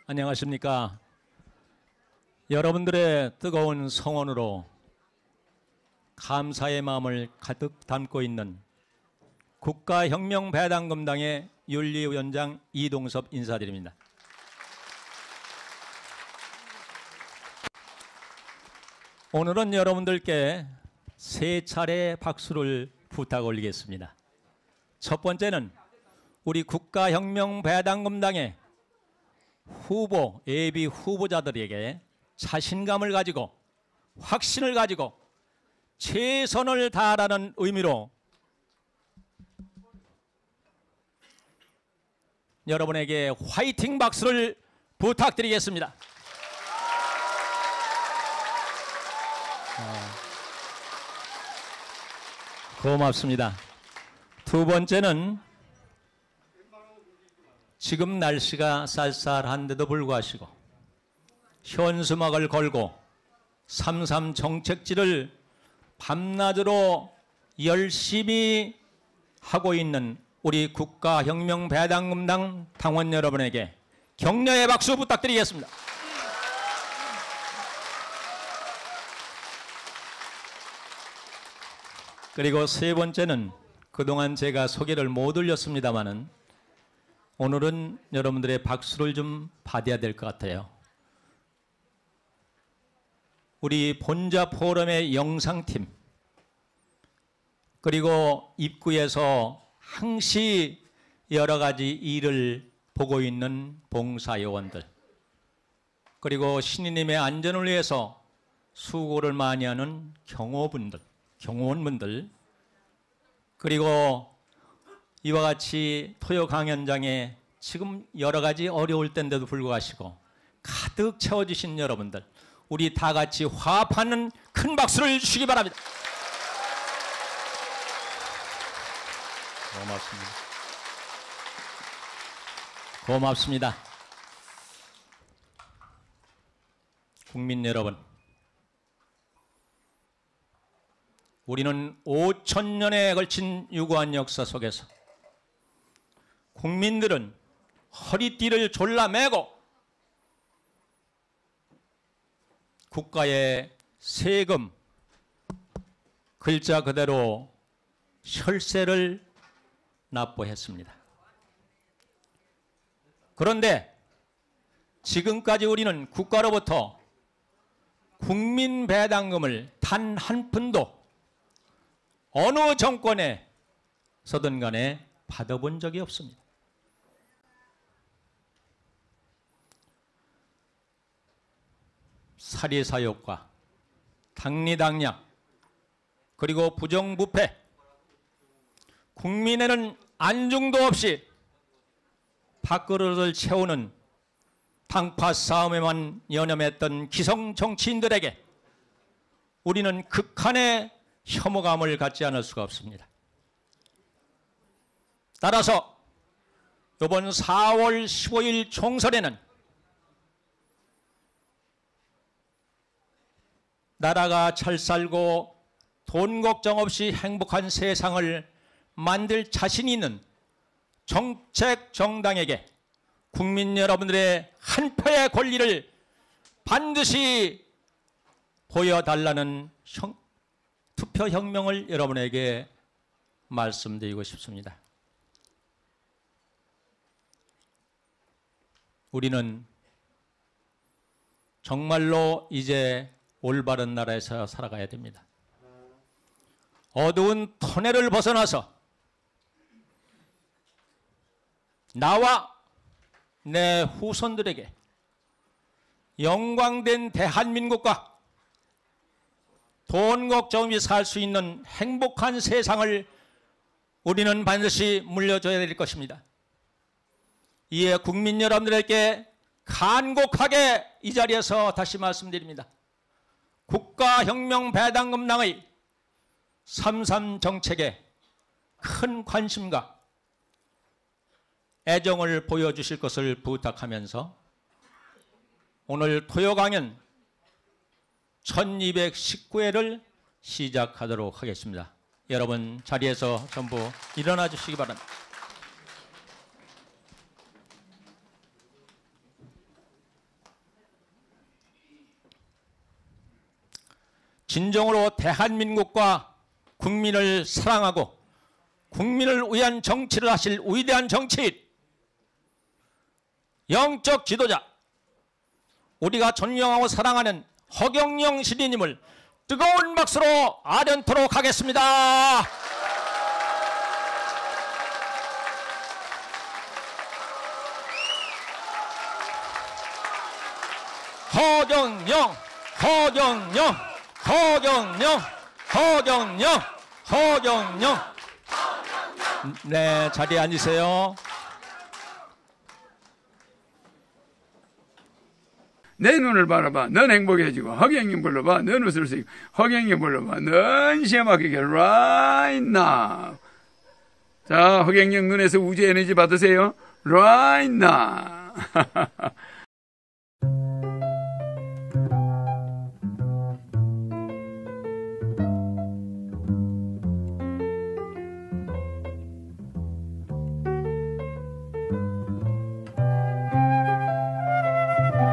안녕하십니까. 여러분들의 뜨거운 성원으로 감사의 마음을 가득 담고 있는 국가혁명배당금당의 윤리위원장 이동섭 인사드립니다. 오늘은 여러분들께 세 차례 박수를 부탁 올리겠습니다. 첫 번째는 우리 국가혁명배당금당의 후보, 예비 후보자들에게 자신감을 가지고 확신을 가지고 최선을 다하라는 의미로 여러분에게 화이팅 박수를 부탁드리겠습니다. 고맙습니다. 두 번째는 지금 날씨가 쌀쌀한데도 불구하고 현수막을 걸고 3.3 정책지를 밤낮으로 열심히 하고 있는 우리 국가혁명배당금당 당원 여러분에게 격려의 박수 부탁드리겠습니다. 그리고 세 번째는 그동안 제가 소개를 못 올렸습니다마는 오늘은 여러분들의 박수를 좀 받아야 될 것 같아요. 우리 본자 포럼의 영상팀, 그리고 입구에서 항시 여러 가지 일을 보고 있는 봉사요원들, 그리고 신인님의 안전을 위해서 수고를 많이 하는 경호원분들, 그리고 이와 같이 토요 강연장에 지금 여러 가지 어려울 때인데도 불구하고 가득 채워주신 여러분들, 우리 다 같이 화합하는 큰 박수를 주시기 바랍니다. 고맙습니다. 고맙습니다. 국민 여러분, 우리는 5,000년에 걸친 유구한 역사 속에서 국민들은 허리띠를 졸라매고 국가의 세금, 글자 그대로 혈세를 납부했습니다. 그런데 지금까지 우리는 국가로부터 국민배당금을 단 한 푼도 어느 정권에서든 간에 받아본 적이 없습니다. 사리사욕과 당리당략, 그리고 부정부패, 국민에는 안중도 없이 밥그릇을 채우는 당파 싸움에만 연연했던 기성 정치인들에게 우리는 극한의 혐오감을 갖지 않을 수가 없습니다. 따라서 이번 4월 15일 총선에는 나라가 잘 살고 돈 걱정 없이 행복한 세상을 만들 자신 있는 정책 정당에게 국민 여러분들의 한 표의 권리를 반드시 보여달라는 투표혁명을 여러분에게 말씀드리고 싶습니다. 우리는 정말로 이제 올바른 나라에서 살아가야 됩니다. 어두운 터널을 벗어나서 나와 내 후손들에게 영광된 대한민국과 돈 걱정 없이 살 수 있는 행복한 세상을 우리는 반드시 물려줘야 될 것입니다. 이에 국민 여러분들에게 간곡하게 이 자리에서 다시 말씀드립니다. 국가혁명배당금당의 3.3 정책에 큰 관심과 애정을 보여주실 것을 부탁하면서 오늘 토요 강연 1219회를 시작하도록 하겠습니다. 여러분 자리에서 전부 일어나 주시기 바랍니다. 진정으로 대한민국과 국민을 사랑하고 국민을 위한 정치를 하실 위대한 정치인, 영적 지도자, 우리가 존경하고 사랑하는 허경영 시인님을 뜨거운 박수로 아련토록 하겠습니다. 허경영, 허경영, 허경영, 허경영, 허경영. 네, 자리에 앉으세요. 내 눈을 바라봐. 넌 행복해지고. 허경영 불러봐. 넌 웃을 수 있고. 허경영 불러봐. 넌 시험하게 right now. 자, 허경영 눈에서 우주 에너지 받으세요. right now.